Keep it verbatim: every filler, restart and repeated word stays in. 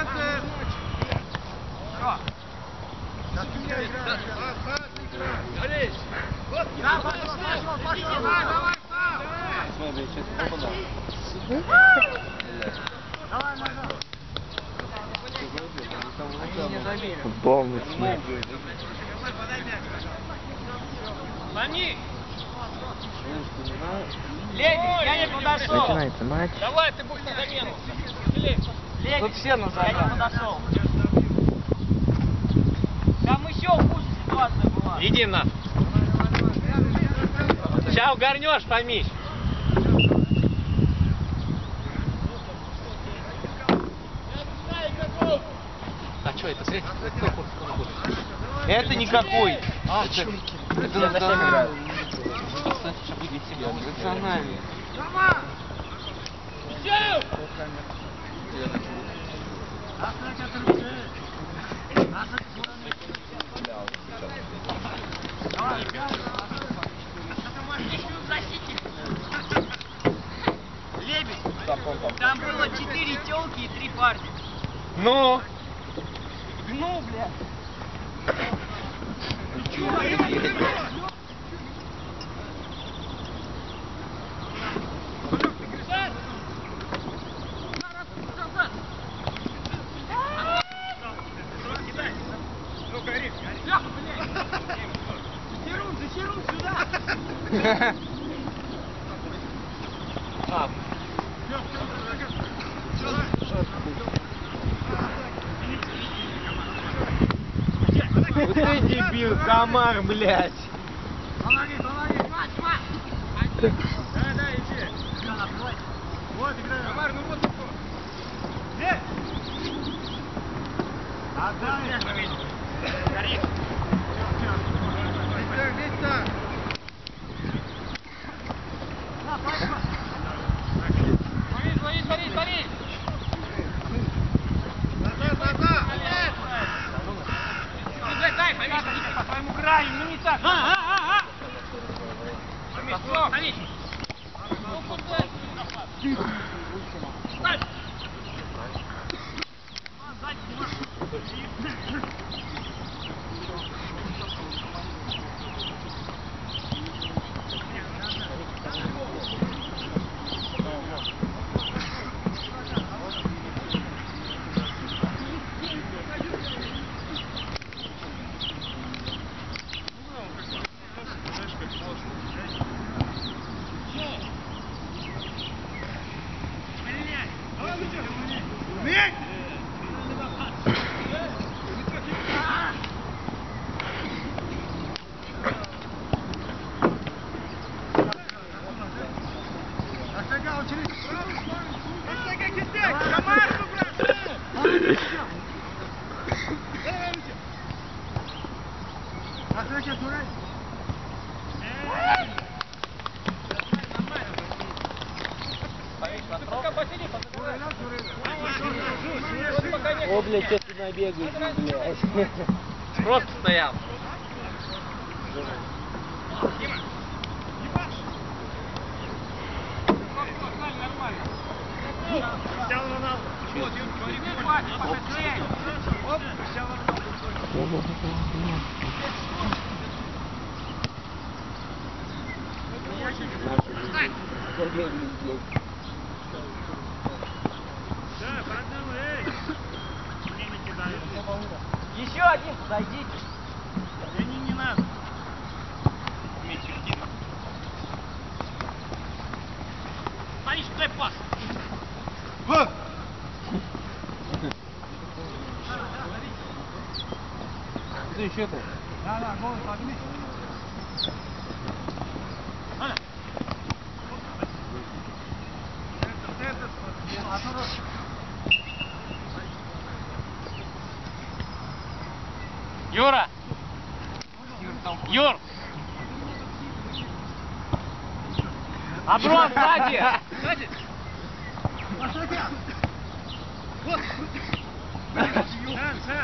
центр! Что? Говоришь! Да, пошел, пошел, пошел! Давай, давай, давай, назад! Они не забили. Футбольный смех. Ломи! Лебедь, я не подошел. Начинается матч. Давай, ты будешь на замену. Лебедь, тут все на замену. Я не подошел. Там еще хуже ситуация была. Иди на. Сейчас угорнешь, Фомич. А что это? Средний? Это никакой. А, это, это национальный. Сейчас будет себя. Национальный. Лебедь. Там было четыре телки и три парня. Ну? Ну, бля. Зачерун, зачерун сюда! А. Вот ты дебил, комар, блядь! Помоги, помоги, мать, мать! Да, да, иди! Вот, играй! Комар, ну вот что! Здесь! Отдай! Гори! Виктор! На, пойдем! Смотри, смотри, смотри, смотри! Назад, назад! Дай, Фомич, по твоему краю, ну не так! А, а, а, а! Фомич, Фомич! Ну куда? Ставь! О, блядь, сейчас ты набегаешь, блядь. Просто стоял. Еще один, подойдите. Да не, не надо. Смотри, дай пас. Вот. Ты еще-то? Да, да, голову подними. Ладно. Юра! Юр! Аброн, сзади! Сзади! Вот!